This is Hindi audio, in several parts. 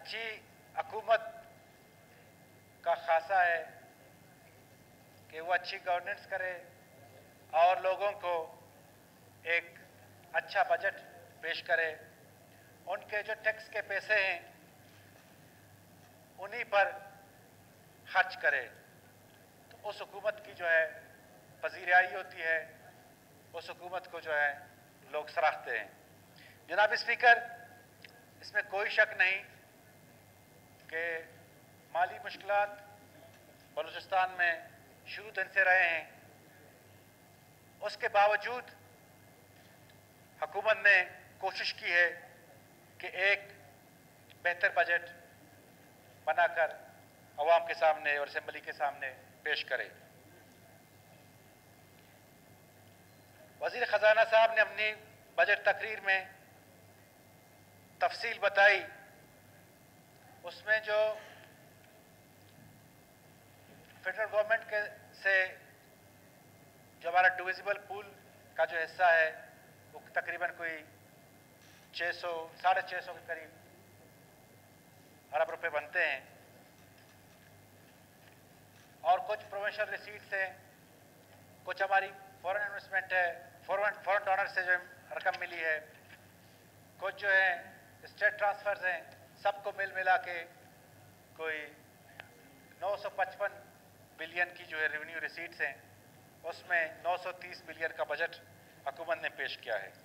अच्छी हुकूमत का खासा है कि वो अच्छी गवर्नेंस करे और लोगों को एक अच्छा बजट पेश करे। उनके जो टैक्स के पैसे हैं उन्हीं पर खर्च करे, तो उस हुकूमत की जो है पजीराई होती है, उस हुकूमत को जो है लोग सराहते हैं। जनाब स्पीकर, इसमें कोई शक नहीं कि माली मुश्किलात बलूचिस्तान में शुरू दिन से रहे हैं। उसके बावजूद हुकूमत ने कोशिश की है कि एक बेहतर बजट बनाकर अवाम के सामने और असेंबली के सामने पेश करे। वज़ीर ख़जाना साहब ने अपनी बजट तकरीर में तफसील बताई। उसमें जो फेडरल गवर्नमेंट के से जो हमारा डिविजिबल पूल का जो हिस्सा है वो तकरीबन कोई 600-650 के करीब अरब रुपए बनते हैं, और कुछ प्रोविंशियल रिसीट्स हैं, कुछ हमारी फॉरेन इन्वेस्टमेंट है, फॉरेन डोनर से जो रकम मिली है, कुछ जो है स्टेट ट्रांसफर्स हैं। सबको मिल मिला के कोई 955 बिलियन की जो है रेवेन्यू रिसीट्स हैं, उसमें 930 बिलियन का बजट हुकूमत ने पेश किया है।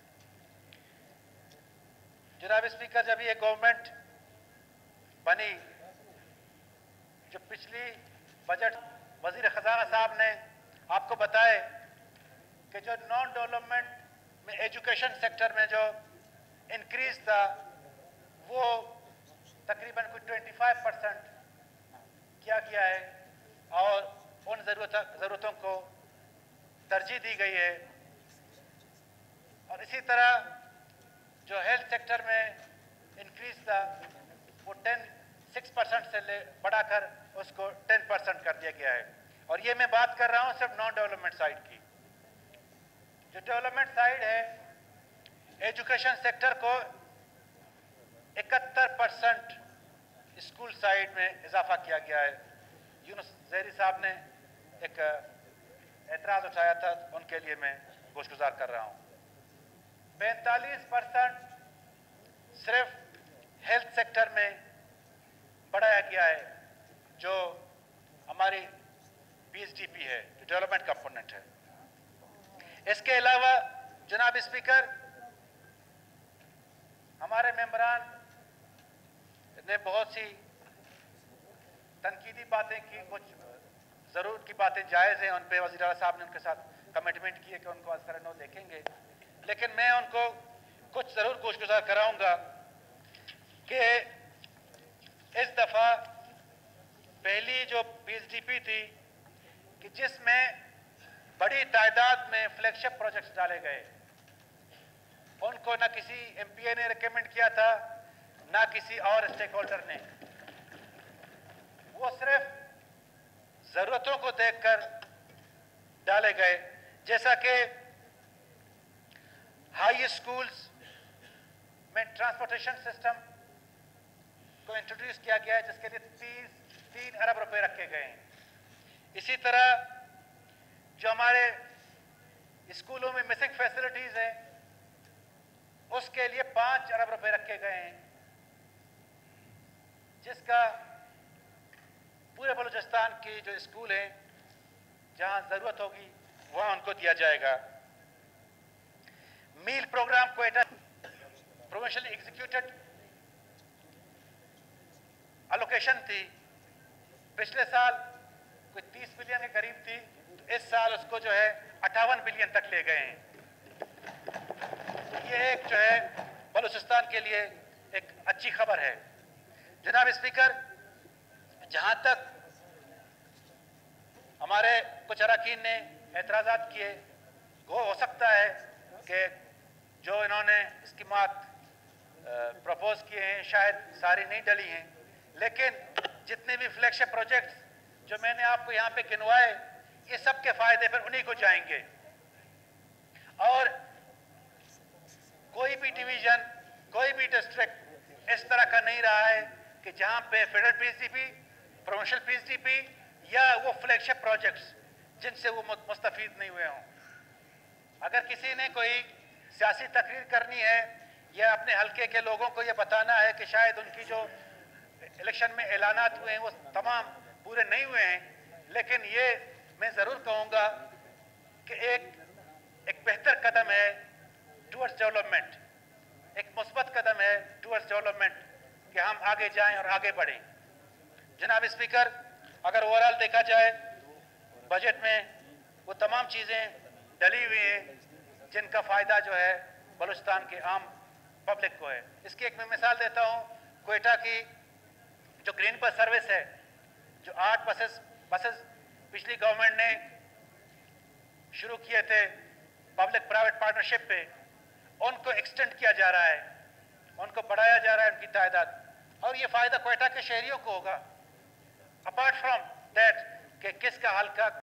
जनाब स्पीकर, जब ये गवर्नमेंट बनी, जो पिछली बजट वजीर खजाना साहब ने आपको बताए कि जो नॉन डेवलपमेंट में एजुकेशन सेक्टर में जो इंक्रीज था वो तकरीबन कुछ 25% किया गया है, और उन ज़रूरतों को तरजीह दी गई है। और इसी तरह जो हेल्थ सेक्टर में इंक्रीज था वो 6% से बढ़ाकर उसको 10% कर दिया गया है। और ये मैं बात कर रहा हूँ सिर्फ नॉन डेवलपमेंट साइड की। जो डेवलपमेंट साइड है, एजुकेशन सेक्टर को 71% स्कूल साइड में इजाफा किया गया है। यूनुस ज़हरी साहब ने एक एतराज़ उठाया था, उनके लिए मैं गोशगुजार कर रहा हूँ। 45% सिर्फ हेल्थ सेक्टर में बढ़ाया गया है, जो हमारी PSDP है, जो डेवलपमेंट कंपोनेंट है। इसके अलावा जनाब स्पीकर, हमारे मेंबरान ने बहुत सी तनकीदी बातें की, कुछ ज़रूर की बातें जायज़ हैं, उन पर वज़ीर आला साहब ने उनके साथ कमिटमेंट की है कि उनको असरनो देखेंगे, लेकिन मैं उनको कुछ ज़रूर गोशगुजार कराऊंगा कि इस दफ़ा पहली जो PSDP थी कि जिसमें बड़ी तादाद में फ्लैगशिप प्रोजेक्ट्स डाले गए, उनको ना किसी MPA ने रिकमेंड किया था, ना किसी और स्टेक होल्डर ने। वो सिर्फ ज़रूरतों को देखकर डाले गए, जैसा कि हाई स्कूल्स में ट्रांसपोर्टेशन सिस्टम को इंट्रोड्यूस किया गया है, जिसके लिए 3 अरब रुपए रखे गए हैं। इसी तरह जो हमारे स्कूलों में मिसिंग फैसिलिटीज हैं, उसके लिए 5 अरब रुपए रखे गए हैं, जिसका पूरे बलूचिस्तान की जो स्कूल हैं जहां जरूरत होगी वहां उनको दिया जाएगा। मील प्रोग्राम को प्रोविंशियल एग्जीक्यूटेड एलोकेशन थी, पिछले साल कोई 30 बिलियन के करीब थी, तो इस साल उसको जो है 58 बिलियन तक ले गए हैं। ये एक जो है बलूचिस्तान के लिए एक अच्छी खबर है। जनाब स्पीकर, जहां तक हमारे कुछ अरकान ने एतराज़ात किए, हो सकता है कि जो इन्होंने स्कीमात प्रपोज किए हैं शायद सारी नहीं डली हैं, लेकिन जितने भी फ्लैगशिप प्रोजेक्ट्स जो मैंने आपको यहाँ पे गिनवाए, ये सब के फायदे फिर उन्हीं को जाएंगे। और कोई भी डिवीजन, कोई भी डिस्ट्रिक्ट इस तरह का नहीं रहा है कि जहां पे फेडरल पीएसडीपी, प्रोविंशियल पीएसडीपी या वो फ्लैगशिप प्रोजेक्ट्स जिनसे वो मुस्तफीद नहीं हुए हों। अगर किसी ने कोई सियासी तकरीर करनी है या अपने हलके के लोगों को ये बताना है कि शायद उनकी जो इलेक्शन में ऐलानात हुए हैं वो तमाम पूरे नहीं हुए हैं, लेकिन ये मैं ज़रूर कहूँगा कि एक बेहतर कदम है टूवर्ड्स डेवलपमेंट, एक मुस्बत कदम है टूवर्ड्स डेवलपमेंट कि हम आगे जाएं और आगे बढ़ें। जनाब स्पीकर, अगर ओवरऑल देखा जाए बजट में वो तमाम चीज़ें डली हुई हैं जिनका फ़ायदा जो है बलूचिस्तान के आम पब्लिक को है। इसकी एक मैं मिसाल देता हूँ, क्वेटा की जो ग्रीन बस सर्विस है, जो 8 बसेस पिछली गवर्नमेंट ने शुरू किए थे पब्लिक प्राइवेट पार्टनरशिप पे, उनको एक्सटेंड किया जा रहा है, उनको बढ़ाया जा रहा है उनकी तादाद, और ये फ़ायदा क्वेटा के शहरियों को होगा। अपार्ट फ्रॉम दैट कि किसका हल्का